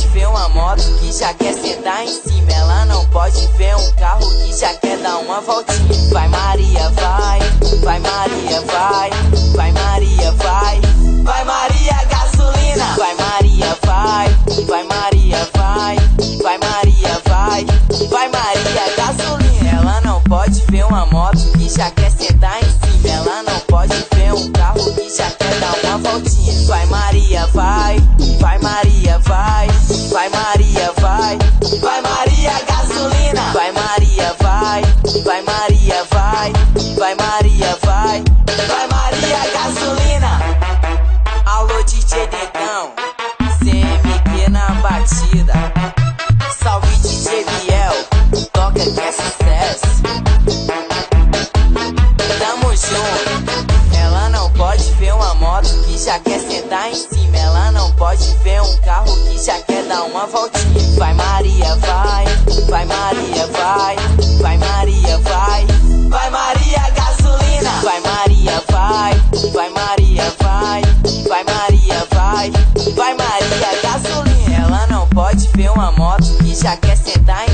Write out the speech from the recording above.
ver uma moto que já quer sentar em cima. Ela não pode ver um carro que já quer dar uma voltinha. Vai Maria, vai, vai Maria, vai, vai Maria, vai, vai Maria gasolina. Vai Maria, vai, vai Maria, vai, vai Maria, vai, vai Maria gasolina. Ela não pode ver uma moto que já quer sentar em cima. Ela não pode ver um carro que já quer dar uma voltinha. Vai Maria, vai, vai Maria, vai, vai Maria, vai, vai Maria gasolina. Vai Maria, vai, vai Maria, vai, vai Maria, vai, vai Maria gasolina. Alô DJ Dedão, CMQ na batida. Salve DJ Biel, toca que é sucesso. Tamo junto. Ela não pode ver uma moto que já quer sentar em cima. Ela não pode ver um carro que já quer dar uma voltinha. Vai Maria, vai, vai Maria, vai, vai Maria, vai, vai Maria gasolina. Vai Maria, vai, vai Maria, vai, vai Maria, vai, vai Maria gasolina. Ela não pode ver uma moto que já quer sentar em